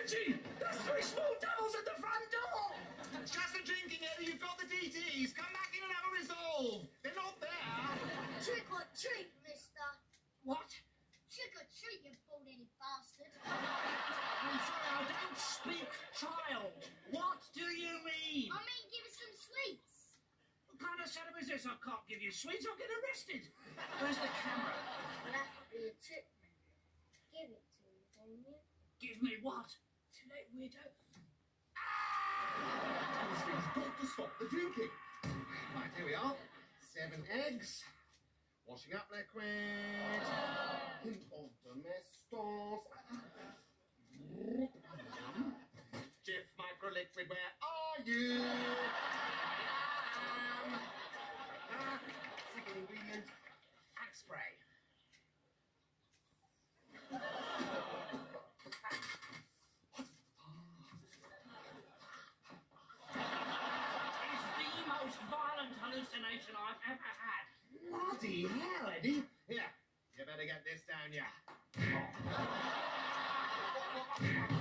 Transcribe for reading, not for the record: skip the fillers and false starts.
Reggie! There's 3 small devils at the front door! Just a drinking area, you've got the DTs. Come back in and have a resolve. They're not there. Trick or treat, mister. What? Trick or treat, you bald-headed bastard. I'm sorry, I don't speak child. What do you mean? I mean, give us some sweets. What kind of setup is this? I can't give you sweets, I'll get arrested. Where's the camera? Well, that would be a trick, man. Give it to me, don't you? Give me what? Too late, weirdo. He's got to stop the drinking. Right, here we are. 7 eggs. Washing up liquid. Hint of domestos. Jif micro liquid, where are you? Second ingredient, axe spray. It's the most violent hallucination I've ever had. Bloody hell, Eddie. Here, you better get this down, yeah.